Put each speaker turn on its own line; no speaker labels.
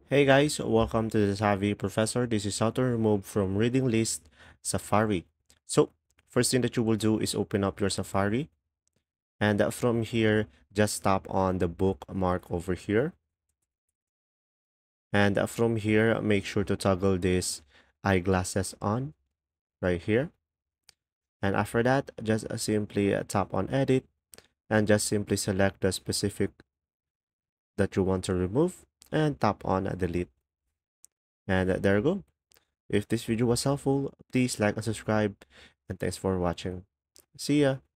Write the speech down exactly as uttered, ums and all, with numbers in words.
Hey guys, welcome to the Savvy Professor. This is how to remove from reading list Safari. So, first thing that you will do is open up your Safari, and uh, from here, just tap on the bookmark over here. And uh, from here, make sure to toggle this eyeglasses on right here. And after that, just uh, simply uh, tap on edit and just simply select the specific that you want to remove and tap on uh, delete. And uh, there you go. If this video was helpful, please like and subscribe, and thanks for watching. See ya!